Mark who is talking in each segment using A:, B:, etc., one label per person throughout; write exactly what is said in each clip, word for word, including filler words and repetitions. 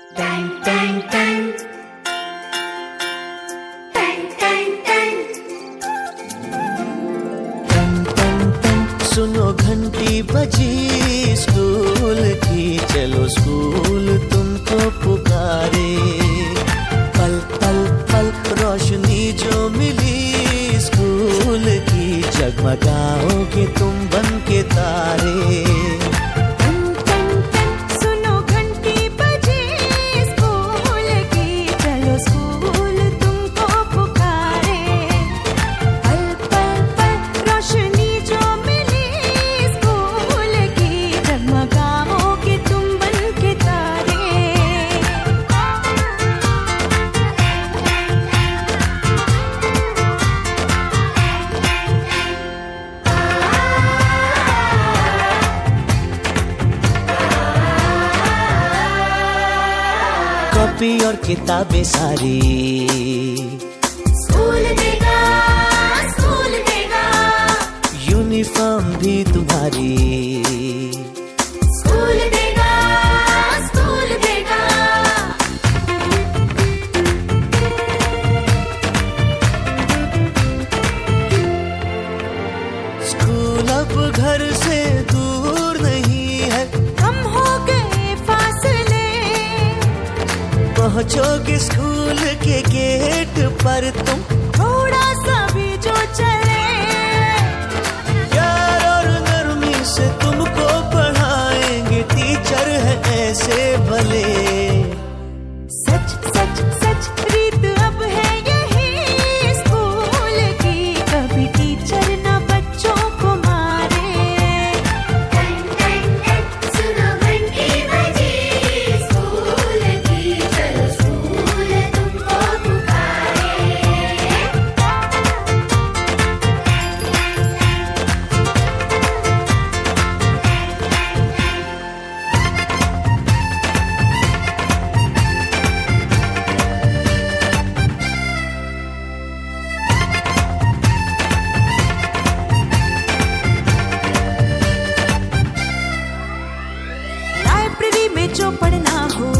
A: Tang tang tang, tang tang tang,
B: टन टन टन सुनो घंटी बजी स्कूल की, चलो स्कूल तुमको पुकारे। पल पल पल रोशनी जो मिली स्कूल की, जगमगाओगे तुम बन के तारे। कॉपी और किताबें सारी
A: स्कूल देगा, स्कूल देगा।
B: यूनिफॉर्म भी तुम्हारी
A: स्कूल देगा, स्कूल देगा।
B: स्कूल अब घर से दूर नहीं है,
A: कम हो गए फासले।
B: पहुंचोगे स्कूल के गेट पर तुम,
A: थोड़ा सा भी जो चले।
B: प्यार और नरमी से तुमको पढ़ाएंगे टीचर है ऐसे भले।
A: सच सच सच रीत अब है यही स्कूल की, कभी टीचर ना बच्चों को मारे। टन टन टन सुनो घंटी बजी स्कूल की, चलो स्कूल तुमको पुकारे। लाइब्रेरी में जो पढ़ना हो,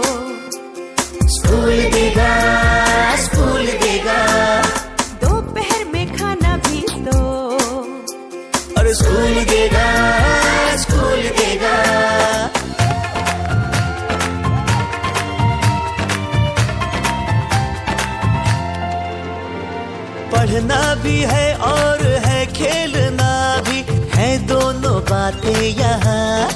B: स्कूल देगा, स्कूल देगा।
A: दोपहर में खाना भी दो,
B: और स्कूल देगा, स्कूल देगा। पढ़ना भी है और है खेलना भी है, दोनों बातें यहाँ